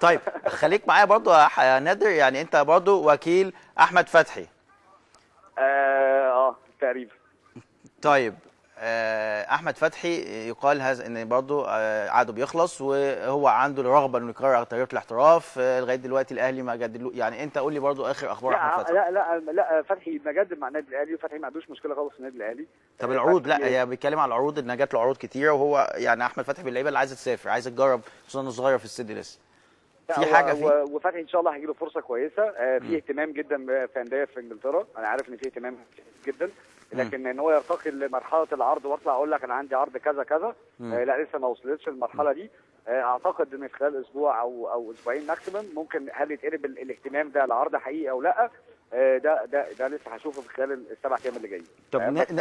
طيب خليك معايا برضو يا نادر، يعني انت برضو وكيل احمد فتحي. تقريبا. طيب احمد فتحي يقال هذا ان برضو عقده بيخلص وهو عنده الرغبه انه يكرر تجربه الاحتراف. لغايه دلوقتي الاهلي ما جددلو، يعني انت قول لي برضو اخر اخبار احمد لا فتحي. لا لا لا، فتحي مجدد مع النادي الاهلي، وفتحي ما عندوش مشكله خالص في النادي الاهلي. طب العروض، لا فتحي هي بيتكلم على العروض ان جات له عروض كتيره، وهو يعني احمد فتحي من اللعيبه اللي عايزه تسافر، عايزه تجرب، خصوصا انه صغير في السن لسه. لا، في حاجه فيه وفتحي ان شاء الله هيجي له فرصه كويسه. في اهتمام جدا في انديه في انجلترا، انا عارف ان في اهتمام جدا، لكن ان هو يرتقي لمرحله العرض واطلع اقول لك انا عندي عرض كذا كذا، لا لسه ما وصلتش المرحله دي. اعتقد ان خلال اسبوع او اسبوعين ماكسيمم ممكن هل يتقلب الاهتمام ده لعرض حقيقي او لا. ده لسه هشوفه في خلال السبع ايام اللي جايين. طب